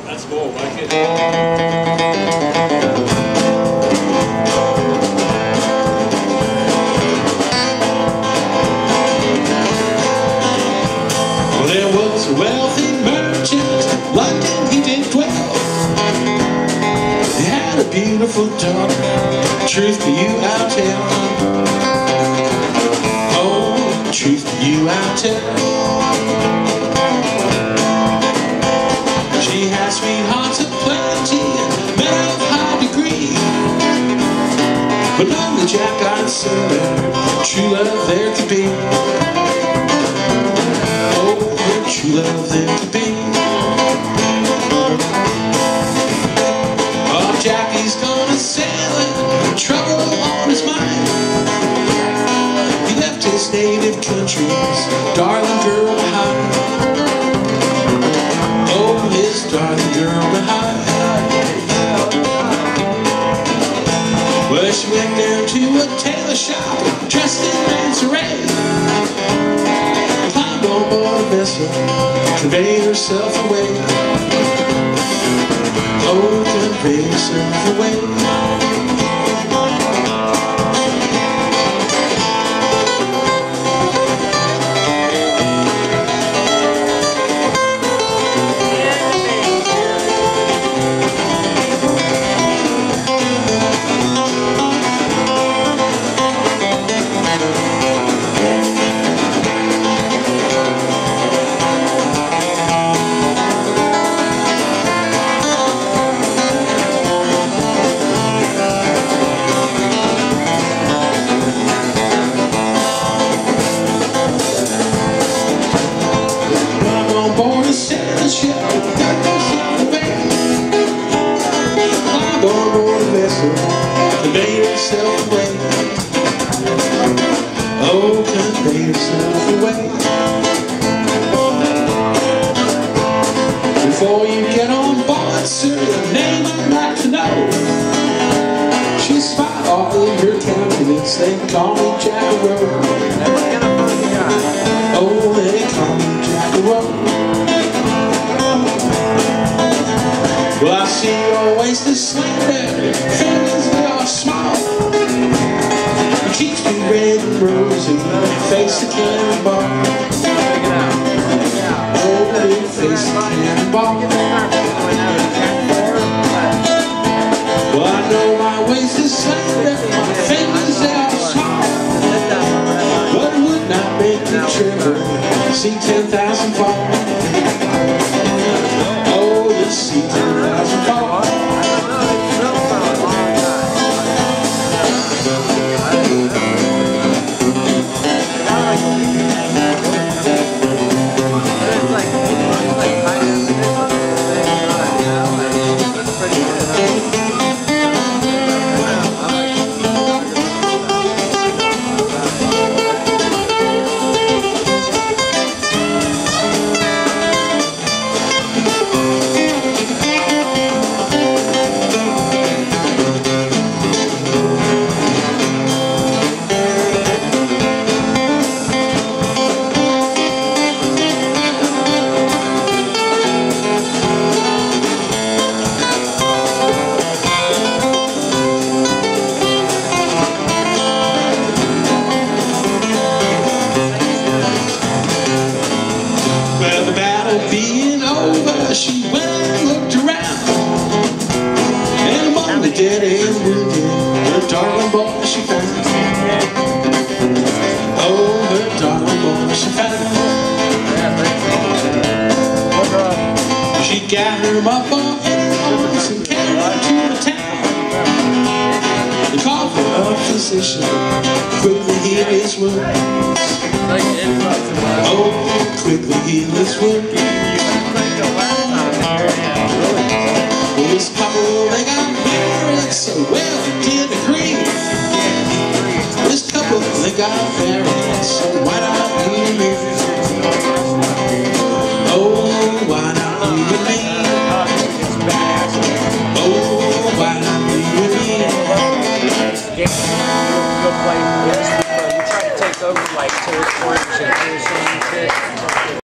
That's cool, like it. Well, there was a wealthy merchant, London he did dwell. He had a beautiful daughter, truth to you I'll tell. Oh, truth to you I'll tell. She had sweethearts of plenty, men of high degree, but none the Jack I'd seen true love there to be. Oh, true love there to be. Oh, Jackie's gonna sail and trouble on his mind. He left his native country's darling girl behind. Oh, his darling girl behind. Well, she went down to a tailor shop, dressed in man's array, climbed on board a vessel, conveyed herself away. Oh, conveyed herself away. Convey yourself away. Oh, convey yourself away. Before you get on board, sir, your name I'd like to know. She spied all in your countenance. They call me Jack-a-Roe. Oh, they call me Jack-a-Roe. Well, I see your waist is slender, fingers they are small. Your cheeks be red and rosy, your face a cannonball. Oh, your face a cannonball. Well, I know my waist is slender, my fingers they are small, but it would not make me tremble, see 10,000 fall. Oh, see 10,000 fall. Being over, she went and looked around, and among the dead and wounded, her darling boy she found. Oh, her darling boy she found. She gathered him up on arms and carried him to the town. They called for a physician, quickly heal his wounds. Oh, quickly heal his wounds.